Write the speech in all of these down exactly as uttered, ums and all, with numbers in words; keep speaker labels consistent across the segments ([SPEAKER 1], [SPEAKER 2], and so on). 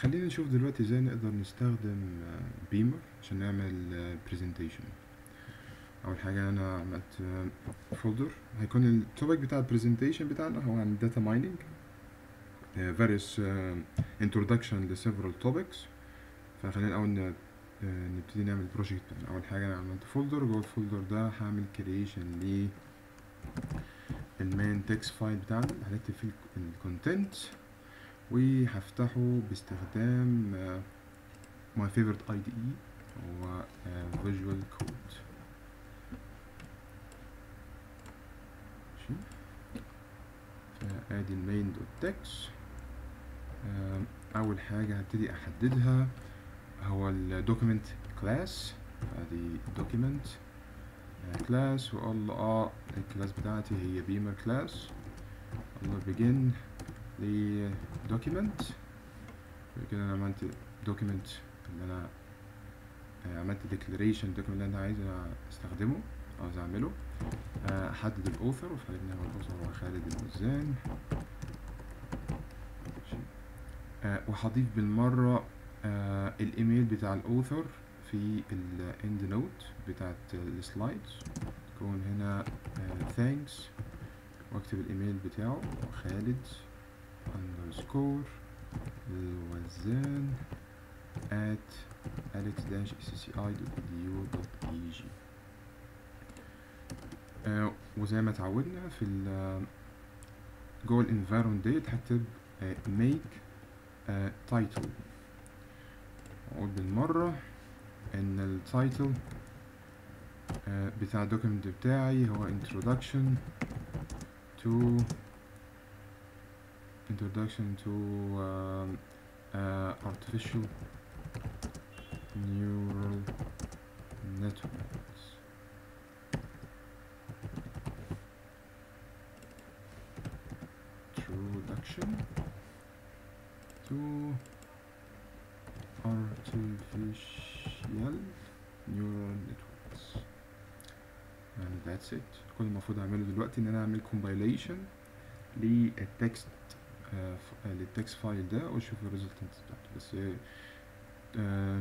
[SPEAKER 1] خلينا نشوف دلوقتي ازاي نقدر نستخدم بيمر عشان نعمل برزنتيشن. اول حاجه انا عملت فولدر هيكون التوبيك بتاع البرزنتيشن بتاعنا هو عن data mining uh, various uh, introduction ل several topics. فخلينا الاول ن- آه، نبتدي نعمل بروجكت بتاعنا. اول حاجه انا عملت فولدر، جوه الفولدر ده هعمل كرييشن ل المين تكست فايل بتاعنا، هنكتب فيه الكونتنت وهفتحه باستخدام uh, my favorite I D E هو uh, Visual Code. ماشي، فادي المين دوت تكست. اول حاجه هبتدي احددها هو الدوكيمنت كلاس، ادي دوكيمنت كلاس، واقول له اه الكلاس بتاعتي هي بيمر كلاس. اقول له begin ل document. كده انا عملت دوكيمنت اللي انا عملت declaration document اللي انا عايز استخدمه عاوز اعمله. احدد الاوثر، وفي حالتنا هو الاوثر هو خالد المزان. وهضيف بالمره الايميل بتاع الاوثر في الاند نوت بتاعت السلايدز، تكون هنا thanks، واكتب الايميل بتاعه خالد underscore الوزان at alex dash sci dot edu dot e g. آه وزي ما اتعودنا في ال جوه الانفايرمنت ديت هكتب آه make آه title، واقول بالمرة ان التايتل آه بتاع الدوكيمنت بتاعي هو introduction to introduction to uh, uh, artificial neural networks. Introduction to artificial neural networks. and that's it. كل المفروض اعمله دلوقتي ان انا اعمل compilation للتكست آه للتكست فايل ده واشوف الريزلتنت بتاعته. بس آه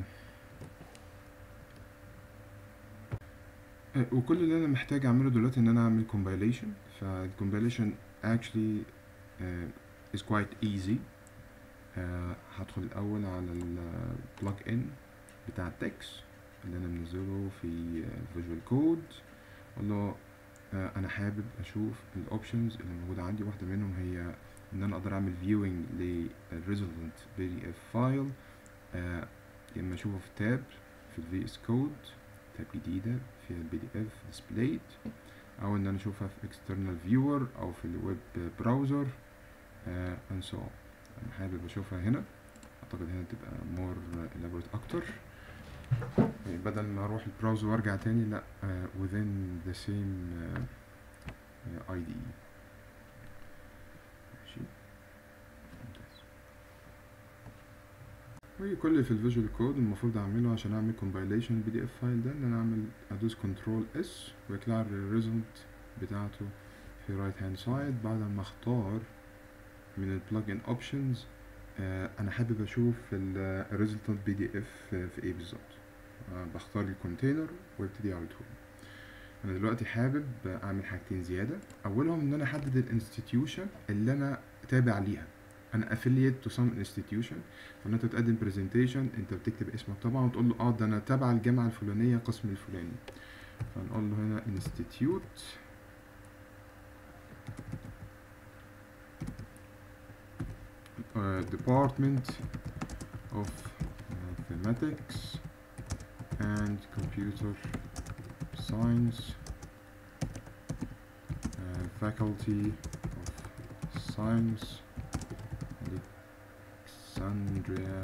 [SPEAKER 1] وكل اللي انا محتاج اعمله دلوقتي ان انا اعمل compilation. فالcompilation actually uh, is quite easy. uh, هدخل الاول على البلج ان بتاع التكست اللي انا منزله في فيجوال كود. اقول له uh, انا حابب اشوف الاوبشنز اللي موجوده عندي. واحده منهم هي ان انا اقدر اعمل viewing للريزلتنت بي دي اف فايل، يا اما اشوفه في تاب في الفي اس كود، تاب جديده فيها البي دي اف displayed، او ان انا اشوفها في external viewer او في الويب براوزر uh, and so on. انا حابب اشوفها هنا، اعتقد هنا تبقى more elaborate اكتر، يعني بدل ما اروح البراوزر وارجع تاني لا uh, within the same uh, uh, I D E. ماشي، وكل اللي في الفيجوال كود المفروض اعمله عشان اعمل compilation البي دي اف فايل ده ان انا اعمل ادوس كنترول اس ويطلع لي الريزلت بتاعته في رايت هاند سايد. بعد ما اختار من البلجن اوبشنز آه انا حابب اشوف الريزلتنت بي دي اف في ايه بالظبط. آه بختار الكونتينر وابتدي على طول. انا دلوقتي حابب اعمل حاجتين زياده. اولهم ان انا احدد الانستتيوشن اللي انا تابع ليها. انا affiliate to some institution. فان انت تقدم presentation انت بتكتب اسمك طبعا وتقول له اه ده انا تابع الجامعه الفلانيه قسم الفلاني. فنقول له هنا institute uh, department of mathematics and computer science, uh, faculty of science, Alexandria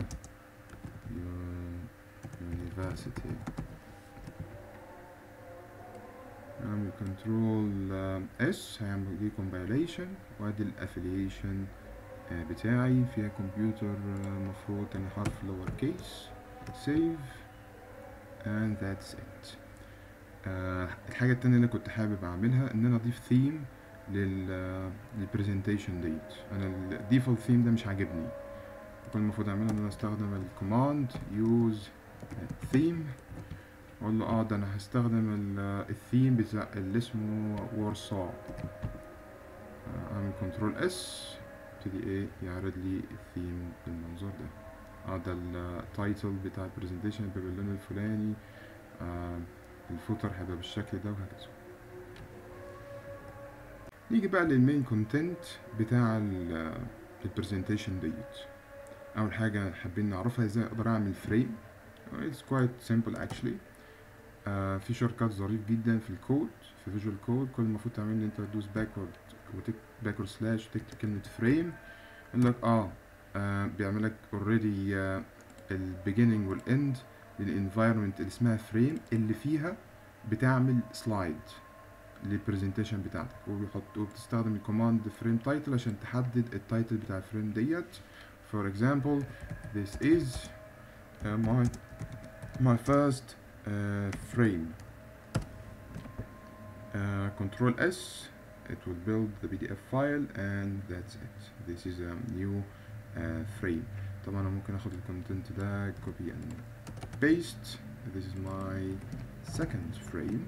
[SPEAKER 1] University. نعمل كنترول اس هيعمل لي compilation، وادي الافيليشن بتاعي فيها كمبيوتر مفروض ان حرف lower case save and that's it. آه الحاجة التانية اللي كنت حابب اعملها ان انا اضيف ثيم لل للبرزنتيشن ديت. انا الديفولت ثيم ده مش عاجبني، كل المفروض اعمله ان انا استخدم الكوماند use theme، اقول له اه ده انا هستخدم الثيم بتاع اللي اسمه وارسا، اعمل كنترول اس، ابتدي ايه يعرض لي الثيم بالمنظر ده. اه ده التايتل بتاع البرزنتيشن هيبقى باللون الفلاني، آه الفوتر هيبقى بالشكل ده وهكذا. نيجي بقى للمين كونتنت بتاع البرزنتيشن ديت. اول حاجه حابين نعرفها ازاي اقدر اعمل فريم. it's quite simple actually. آه في شورت كات ظريف جدا في الكود، في فيجوال كود. كل المفروض تعمل ان انت تدوس باكورد وتكتب باكورد سلاش وتكتب كلمه فريم، يقول لك اه, آه بيعمل لك اوريدي آه البيجيننج والاند للانفايرمنت اللي اسمها فريم، اللي فيها بتعمل سلايد للبرزنتيشن بتاعتك، وبيحط وبتستخدم الكوماند فريم تايتل عشان تحدد التايتل بتاع الفريم ديت. for example this is uh, my my first uh, frame. uh, control S, it will build the P D F file and that's it. This is a new uh, frame. طبعا انا ممكن اخد الكونتنت ده copy and paste. This is my second frame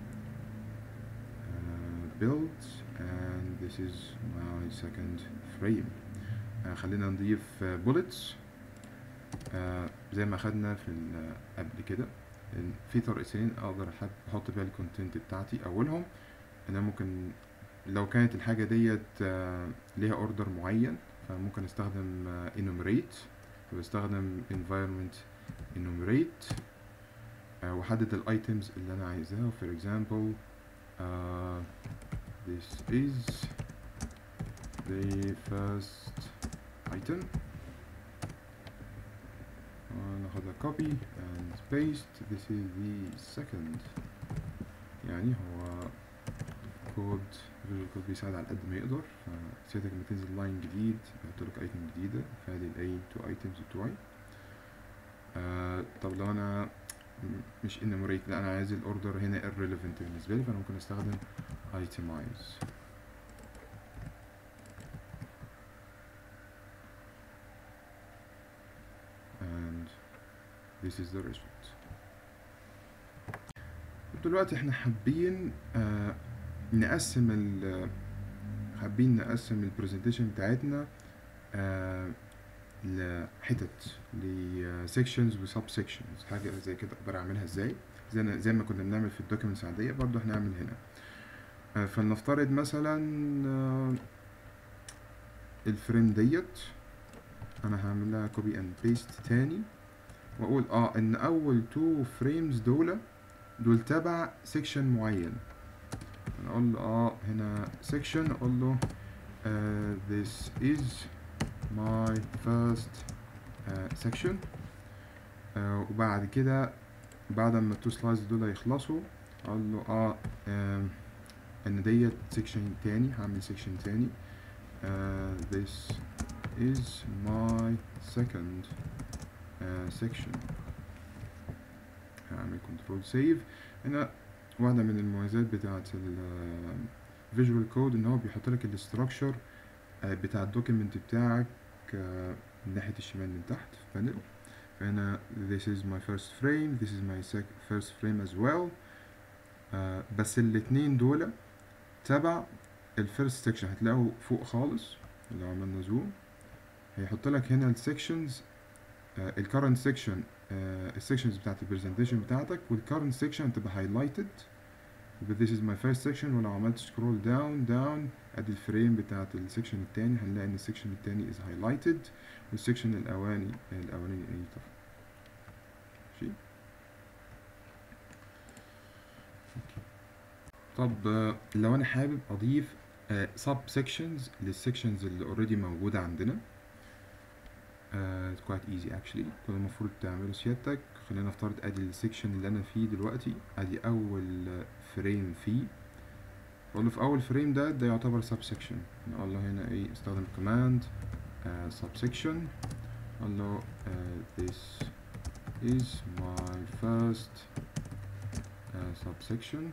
[SPEAKER 1] build and this is my second frame. آه خلينا نضيف آه bullets آه زي ما خدنا في قبل كده. في طريقتين اقدر احط بيها الكونتنت بتاعتي. اولهم انا ممكن لو كانت الحاجه ديت آه ليها اوردر معين، فممكن استخدم آه enumerate، فبستخدم environment enumerate آه واحدد الايتمز اللي انا عايزاها. for example uh, this is the first item. ناخدها copy and paste. This is the second. يعني هو كود فيجوال كود بيساعد على قد ما يقدر. فساعتك لما تنزل لاين جديد يحط لك ايتم جديدة، فادي الاي تو ايتمز بتوعي. آه طب لو انا مش enumerate، لا انا عايز الاوردر هنا irrelevant بالنسبة لي، فانا ممكن استخدم itemize. and this is the result. دلوقتي احنا حابين آه نقسم ال حابين نقسم البرزنتيشن بتاعتنا آه لحتت، لسيكشنز وسب سيكشنز. حاجه زي كده اقدر اعملها ازاي؟ زي زي ما كنا بنعمل في الدوكيومنتس العاديه، برضو هنعمل هنا. آه فلنفترض مثلا آه الفريم ديت انا هعمل لها كوبي اند بيست تاني، واقول اه ان اول تو فريمز دول دول تبع سيكشن معين. انا اقول له اه هنا سيكشن، اقول له uh, this is my first uh, section. uh, وبعد كده بعد ما التو سلايدز دول يخلصوا اقول له اه uh, ان ديت سيكشن تاني، هعمل سيكشن تاني. uh, this is my second uh, section. هعمل كنترول سيف. هنا واحدة من المميزات بتاعة الفيجوال كود ان هو بيحط لك الاستراكشر بتاع الدوكيمنت بتاعك من ناحية الشمال من تحت في البانل. فهنا this is my first frame, this is my first frame as well. بس الاتنين دول تبع الفيرست سيكشن. هتلاقوا فوق خالص لو عملنا زوم هيحط لك هنا السيكشنز، الكرنت سيكشن، السيكشنز بتاعت البرزنتيشن بتاعتك، والكرنت سيكشن تبقى highlighted. this is my first section. ولو عملت سكرول داون داون ادي الفريم بتاعت السيكشن التاني، هنلاقي ان السيكشن التاني is highlighted والسيكشن الاولاني الاولاني ايه طبعا. ماشي. طب لو انا حابب اضيف سب سيكشنز للسيكشنز اللي اوريدي موجوده عندنا، it's quite easy actually. كل المفروض تعمله سيادتك، خلينا نفترض ادي السيكشن اللي انا فيه دلوقتي، ادي اول فريم فيه. اقول له في اول فريم ده ده يعتبر سب سيكشن. نقول له هنا ايه، استخدم كوماند سب سيكشن، اقول له uh, this is my first uh, subsection.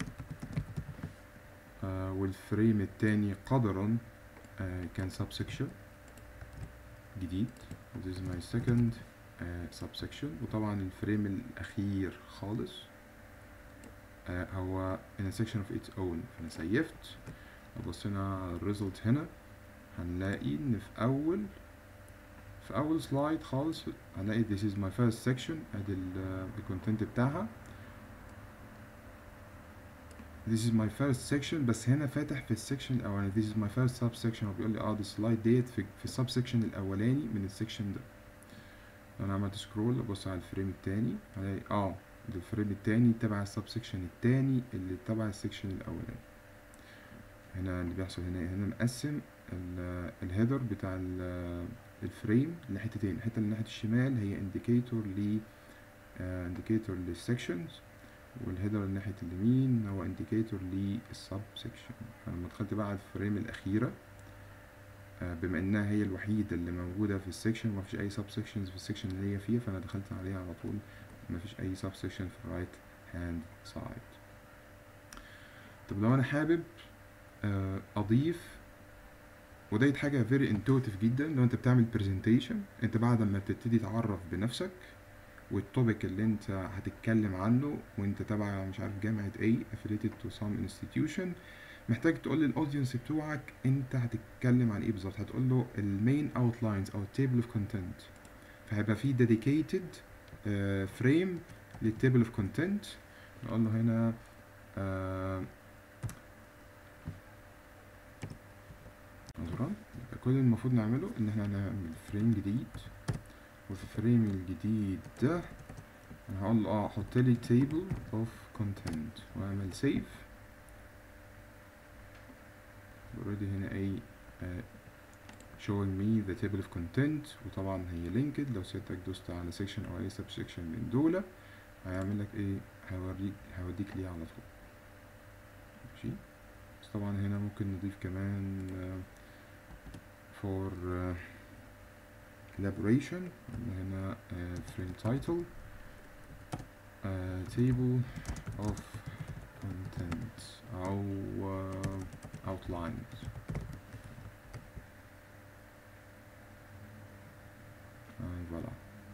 [SPEAKER 1] uh, والفريم التاني قدرا uh, كان subsection جديد this is my second uh, subsection. وطبعا الفريم الأخير خالص uh, هو in a section of its own. فأنا سيفت، لو بصينا على الريزلت هنا هنلاقي إن في أول في أول سلايد خالص هنلاقي this is my first section، أدي الكونتنت بتاعها this is my first section، بس هنا فاتح في السكشن الأولاني this is my first subsection، وبيقول لي اه دي السلايد ديت في في السبسكشن الأولاني من السكشن ده. لو أنا عملت سكرول أبص على الفريم التاني هلاقي اه ده الفريم التاني تبع السبسكشن التاني اللي تبع السكشن الأولاني. هنا اللي بيحصل هنا هنا مقسم الهيدر بتاع الفريم لحتتين، الحتة اللي ناحية الشمال هي انديكيتور ل انديكيتور للسكشنز، والهيدر اللي ناحية اليمين هو انديكيتور للسب سكشن. فلما دخلت بقى على الفريم الأخيرة بما انها هي الوحيدة اللي موجودة في السكشن ومفيش أي سب سكشنز في السكشن اللي هي فيها، فأنا دخلت عليها على طول مفيش أي سب سكشن في الرايت هاند سايد. طب لو أنا حابب أضيف، وديت حاجة very intuitive جدا، لو انت بتعمل presentation انت بعد ما بتبتدي تعرف بنفسك والتوبيك اللي انت هتتكلم عنه وانت تبع مش عارف جامعة ايه affiliated to some institution، محتاج تقول للاودينس بتوعك انت هتتكلم عن ايه بالظبط. هتقول له المين outlines او table of content، فهيبقى في dedicated uh, frame للتيبل of content. نقول له هنا uh, عذرا، كل المفروض نعمله ان احنا نعمل فريم جديد، وفي الفريم الجديد ده انا هقول له اه حط لي table of content واعمل save. already هنا اي uh, showing me the table of content، وطبعا هي linked. لو سيادتك دوست على section او اي sub section من دول هيعمل لك ايه، هيوريك هيوديك ليه على طول. ماشي، بس طبعا هنا ممكن نضيف كمان uh, for uh, collaboration هنا uh, frame title uh, table of content أو uh, outlines uh, voilà.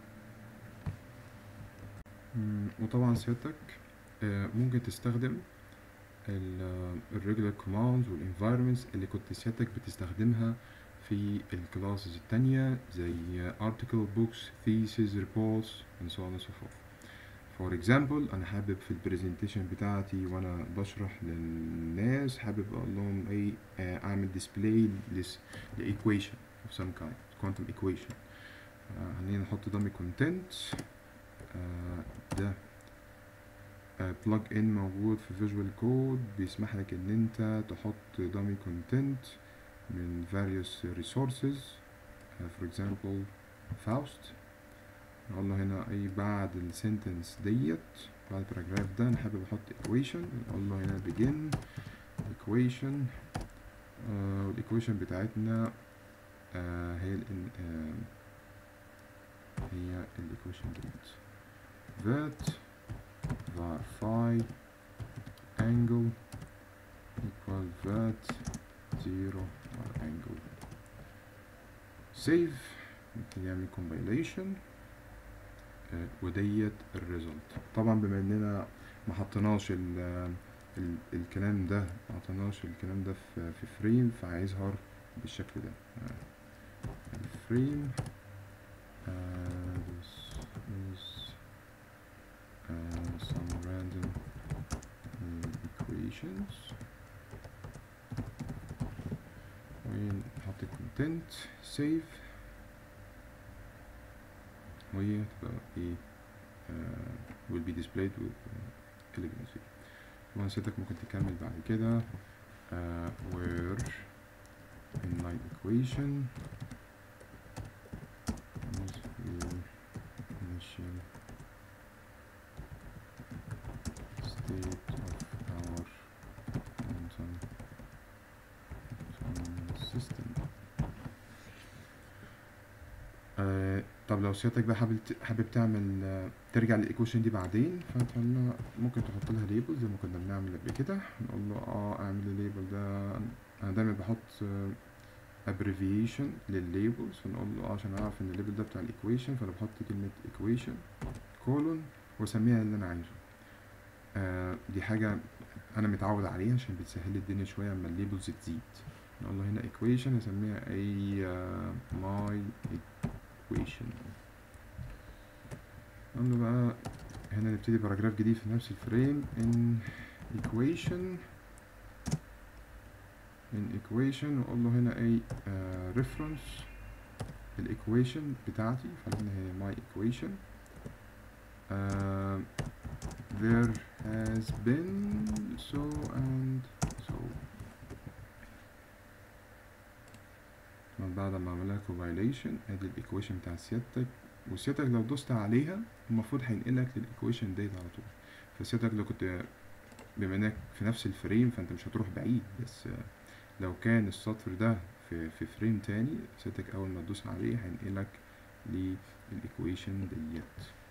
[SPEAKER 1] وطبعا سيادتك uh, ممكن تستخدم ال uh, regular commands وال environments اللي كنت سيادتك بتستخدمها في الكلاسز التانية زي article, books, thesis, reports and so on and so forth. For example أنا حابب في البرزنتيشن بتاعتي وأنا بشرح للناس حابب أقول لهم أي أعمل display ل equation of some kind, quantum equation. خلينا نحط dummy content. ده plug in موجود في visual code بيسمح لك إن أنت تحط dummy content من various resources uh, for example Faust. نقول له هنا اي بعد السنتنس ديت بعد الباراجراف ده انا حابب احط equation، نقول له هنا begin equation uh, والايكويشن بتاعتنا uh, هي ال uh, هي الايكويشن ديت that var phi angle equal that zero angle. save نعمل compilation آه وديت الريزلت. طبعا بما اننا ما حطيناش ال ال الكلام ده ما حطيناش الكلام ده في في فريم فهيظهر بالشكل ده. آه الفريم آه this is uh, some random uh, equations ونحط الكونتنت سيف وهي تبقى ايه uh, will be displayed with uh, elegance. طبعا سيادتك ممكن تكمل بعد كده uh, where inline equation is the initial state of our quantum system. آه طب لو سيادتك بقى حابب حابب تعمل آه ترجع للايكويشن دي بعدين، فانت ممكن تحط لها ليبل زي ما كنا بنعمل قبل كده. نقول له اه اعمل الليبل ده. انا دايما بحط آه abbreviation للليبلز، فنقول له اه عشان اعرف ان الليبل ده بتاع الايكويشن، فانا بحط كلمة equation كولون واسميها اللي انا عايزه. آه دي حاجة انا متعود عليها عشان بتسهل الدنيا شوية اما الليبلز تزيد. نقول له هنا equation اسميها اي uh, my equation. نقول له بقى هنا نبتدي باراجراف جديد في نفس الفريم in equation in equation واقول له هنا اي uh, reference الايكويشن بتاعتي، فهنا هي my equation. uh, there has been so and so. من بعد ما عملها compilation ادي الايكويشن بتاع سيادتك، وسيادتك لو دوست عليها المفروض هينقلك للايكويشن ديت على طول. فسيادتك لو كنت بما انك في نفس الفريم فانت مش هتروح بعيد، بس لو كان السطر ده في, في فريم تاني سيادتك اول ما تدوس عليه هينقلك للايكويشن ديت.